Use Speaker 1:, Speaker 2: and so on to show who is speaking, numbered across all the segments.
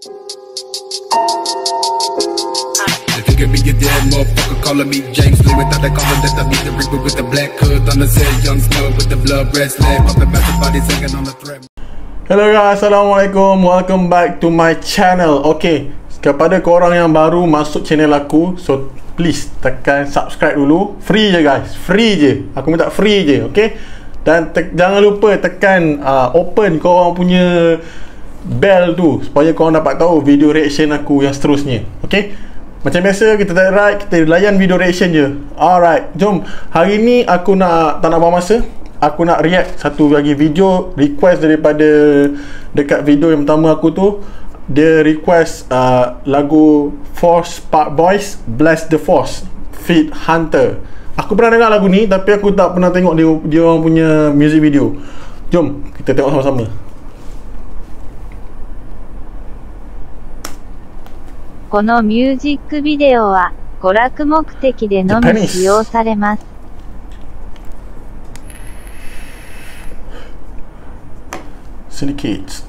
Speaker 1: If you give me a dead motherfucker calling me James Lee without that collar that I beat the reaper with the black hood on the set, young snow with the blood red slab, popping back the body singing on the thread.
Speaker 2: Hello guys, Assalamualaikum, welcome back to my channel. Okay, kepada korang yang baru masuk channel aku, so please tekan subscribe dulu. Free je guys, free je. Aku minta free je, okay. Dan jangan lupa tekan open korang punya bell tu, supaya korang dapat tahu video reaction aku yang seterusnya, okay. Macam biasa, kita kita layan video reaction je. Alright, jom. Hari ni aku tak nak buang masa. Aku nak react satu lagi video request daripada dekat video yang pertama aku tu. Dia request lagu Force Park Boys, Bless the Force feat Hunter. Aku pernah dengar lagu ni, tapi aku tak pernah tengok dia orang punya music video. Jom kita tengok sama-sama.
Speaker 3: このミュージックビデオは娯楽目的でのみ使用されます。
Speaker 2: Syndicates.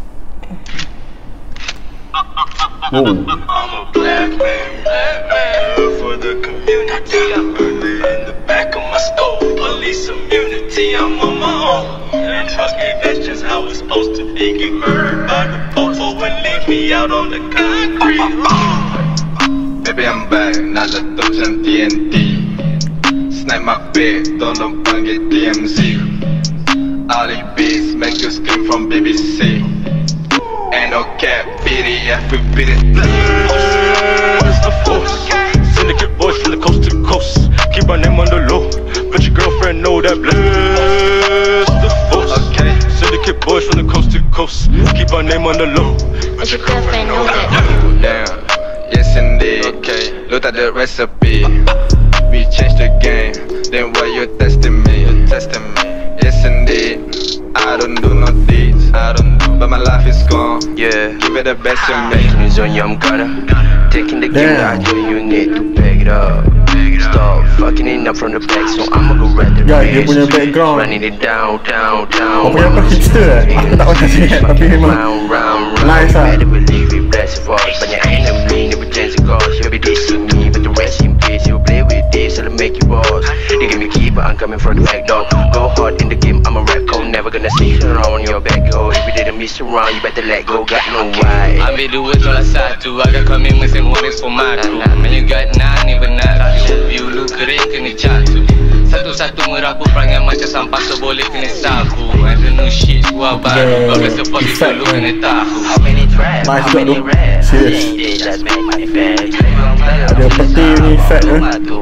Speaker 4: I'm a black man for the community. I'm burning in the back of my stove. Police immunity, I'm on my own. And trust me, that's just how it's supposed to be. Get murdered by the popo and leave me out on the concrete. Baby, I'm back, not the thugs and TNT. Snipe my bed, don't know get DMZ. All these beats make you scream from BBC. Ain't no cap, BDF, we beat it. What's the force? Syndicate boys from the coast to coast. Keep our name on the low, but your girlfriend know that. Bless the force. Okay. Syndicate boys from the coast to coast. Keep our name on the low, but your girlfriend know that. Damn, yes indeed. Okay, look at the recipe. We changed the game, then why you testing me? You're testing me. Yes indeed, I don't do no deeds, but my life is gone. Yeah, give it the best in me. Is on you, I'm gonna taking the game that I do. You need to pick it up. Stop fucking it up from the back, so I'ma go right the race. Running it down.
Speaker 2: Apa hipster aku tak pernah sihat, tapi memang nice lah.
Speaker 4: Better believe it, bless your voice. Banyak enemy, never change the course. You'll be dissing me, but the rest in peace. You play with this, I'll make you boss. They give me key, but I'm coming from the back door. Go hard in the game, I'm a rap code. Never gonna sneak around your back door. If you didn't miss around, you better let go, got no why. Ambil dua tolak satu, agak commitment semua reformatu. Man you got none, even not you. View lu kering kena jatuh. Satu-satu merapu perangai macam sampah, so boleh kena sapu. Ada new shit, gua baru. Kau rasa pos itu lu kena tahu. How many tracks, how many raps, how many days just make money fast.
Speaker 2: Ada peti ni fat kan.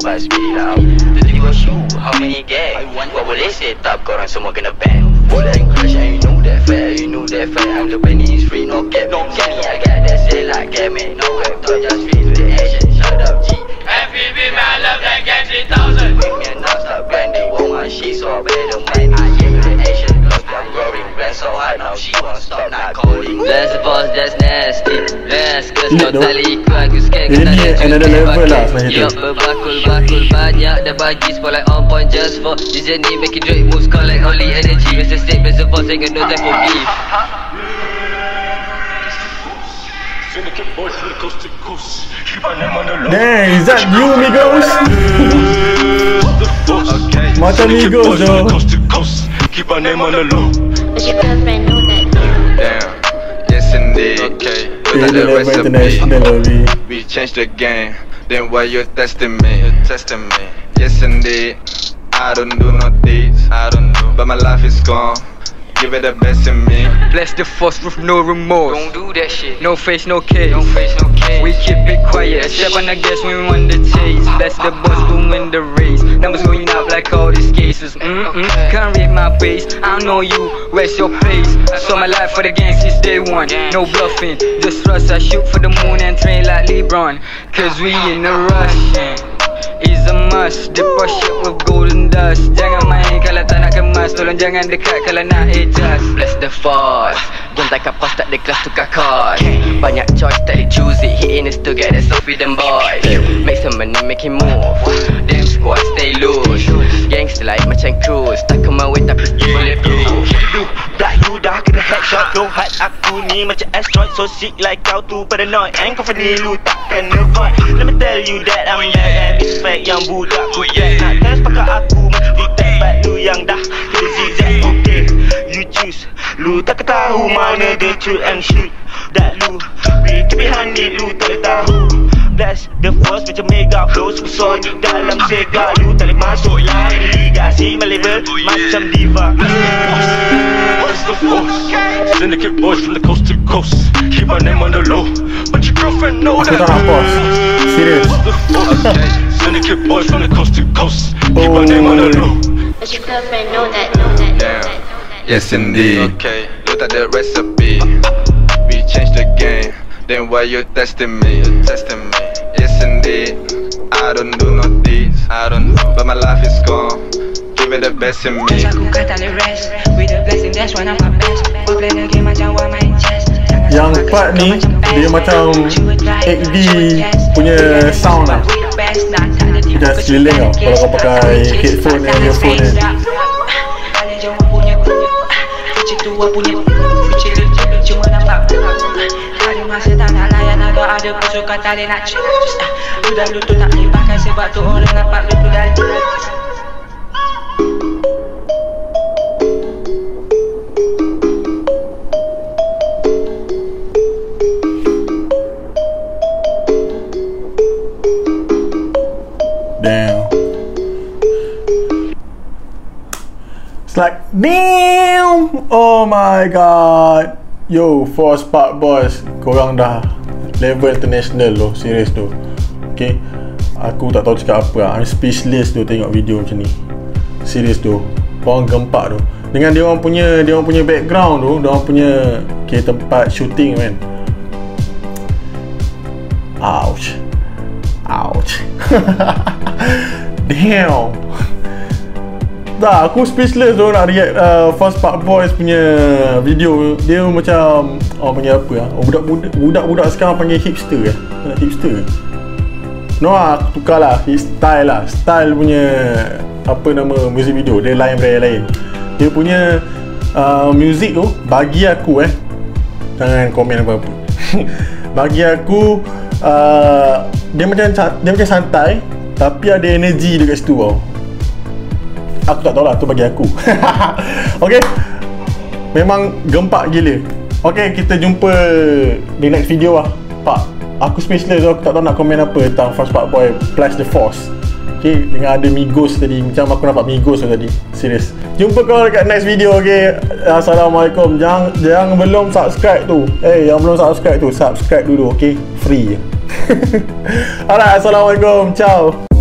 Speaker 4: How many gang, what boleh set up, korang semua kena ban. Boleh crush and you know that fat, I'm the penny is free, no cap. See me, I got that shit like game, no rap, don't just fit with the action. Shut up G, FPB man, I love that gang 3000. Bring me a non-stop branding, want my shit so I better mind it. Yeah, with the action, cause I'm growing, brand so high now, she won't stop, not calling. That's the boss, that's nasty, that's cause no tali ikut aku scan.
Speaker 2: Ini another level lah sebenarnya tu.
Speaker 4: Yup, berbakul banyak, dah bagi spotlight on point just for DJ ni make it Drake moves, collect holy energy. Mr. State, Mr. Boss, ain't got no time for beef. Syndicate boys from the coast to coast. Keep our name on the low.
Speaker 2: Damn, is that you Migos? Macam Migos je.
Speaker 4: Keep our name on the low. Does your girlfriend know that? Damn, yes indeed. Okay, look at the recipe. We changed the game, then why you testing me? Yes indeed, I don't do no deeds, but my life is gone. Give it the best in me. Bless the force with no remorse. Don't do that shit. No face, no case. We keep it quiet. Step on the gas when we won the chase. Bless the boss, we win the race. Numbers going up like all these cases. Can't read my face. I don't know you. Where's your place? I saw my life for the gang since day one. No bluffing. Just trust. I shoot for the moon and train like LeBron. Cause we in a rush. Is a must. Depot shit with golden dust. Jangan main kalau tak nak kemas. Tolong jangan dekat kalau nak adjust. Bless the force. Don't tak kapas, tak ada kelas tukar course. Banyak choice, tak ada choose it. Hitting is together, so feed them boys. Make some money, make it move. Damn squad, stay loose. Gangster like macam cruise. Tak kemau, tak pergi boleh proof. Black you dah kena hack
Speaker 5: shot low hat aku ni macam asteroid. So sick like kau tu paranoid. And kau funny lu takkan avoid. Let me tell you that I'm bad and respect yang budak ku black. Nak test pakai aku mesti test back lu yang dah kita zigzag. Okay, you choose. Lu tak tahu mana the shoot and shoot. That lu we keep it handed lu tak tahu. Blast the force macam mega flow super dalam Sega. Lu tak boleh masuk lain liga. Si my label macam diva.
Speaker 4: What's the force? Syndicate boys from the coast to coast. Keep our name on the low, but your girlfriend know
Speaker 2: Aku
Speaker 4: that.
Speaker 2: tak nak pause. Serius.
Speaker 4: What's the force? Syndicate boys from the coast to coast. Keep our name on the low.
Speaker 3: But your girlfriend know that.
Speaker 6: Yes indeed.
Speaker 4: Okay,
Speaker 6: Look at the recipe. We changed the game. Then why you testing me? Testing me. Yes indeed. I don't do no deeds. I don't know. But my life is gone. Give it the best in me.
Speaker 7: Aku kata the rest. With the blessing that's when I'm my best. Gua play the game macam one main chess.
Speaker 2: Yang part ni dia macam 8D punya sound lah. Dia sekeliling tau kalau kau pakai headphone dan earphone ni.
Speaker 7: Ada je orang punya future tu orang punya future legit cuma nampak. Ada masa tak nak layan ada pun suka tak ada nak choose. Sudah lu tu tak boleh pakai sebab tu orang nampak lu tu dah.
Speaker 2: Damn. It's like, damn! Oh my god. Yo, Force Park Boys, korang dah level international loh, serius tu. Okay, aku tak tahu cakap apa lah. I'm speechless tu tengok video macam ni. Serius tu, korang gempak tu. Dengan dia orang punya background tu, dia orang punya tempat shooting kan. Ouch. Ouch. Damn. Tak, aku speechless tu nak react Force Park Boys punya video. Dia macam orang panggil apa lah, budak-budak sekarang panggil hipster lah. Hipster no lah, aku tukar lah style lah. Style punya apa nama music video dia lain dari lain. Dia punya music tu bagi aku jangan komen apa-apa. Bagi aku dia macam santai tapi ada energy dekat situ tau. Aku tak tahu lah, tu bagi aku. Okay, memang gempak gila. Okay, kita jumpa di next video lah. Pak, aku speechless, aku tak tahu nak komen apa tentang Force Park Boy plus The Force. Okay, dengan ada Migos tadi, macam aku nampak Migos tadi. Serius. Jumpa kau dekat next video. Okay, Assalamualaikum. Jangan belum subscribe tu, yang belum subscribe tu, subscribe dulu. Okay, free. Alright, Assalamualaikum. Ciao.